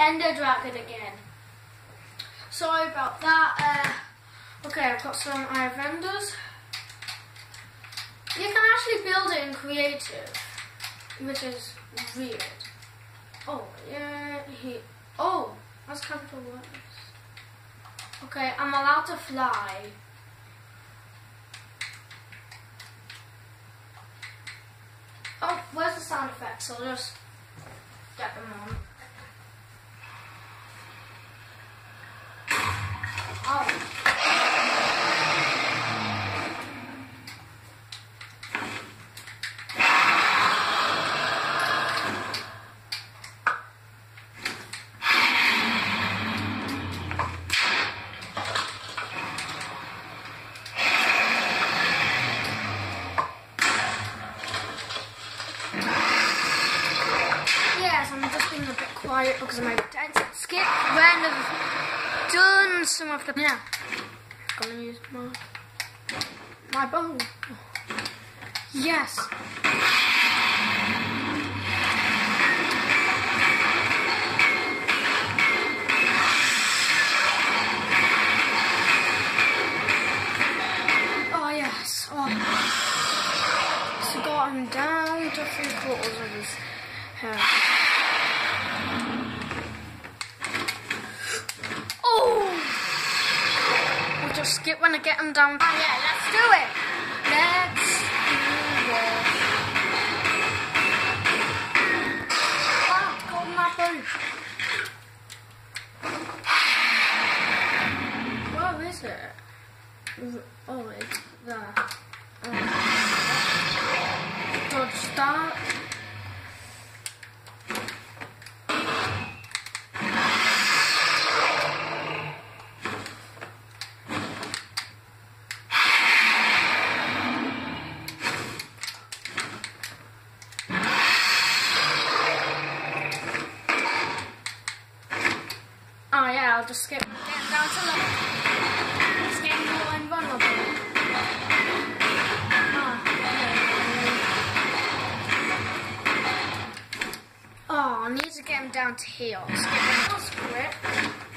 Ender Dragon again. Sorry about that. Okay, I've got some Eye of Enders. You can actually build it in creative, which is weird. Oh, yeah, oh, that's capital words. Okay, I'm allowed to fly. Oh, where's the sound effects? I'll just get them on. Oh. Quiet because of my attention. Skip when I've done some of the. Yeah, I'm gonna use my bow. Yes. Oh yes. Oh. So got him down to 3/4 of his hair. Just skip when I get them down. Oh yeah, let's do it. Let's do it. Ah, got my bow. Where is it? Oh, it's there. Dodge start. Oh yeah, I'll just skip getting down to level. It's getting more invulnerable. Oh, I need to get him down to here. I'll skip it.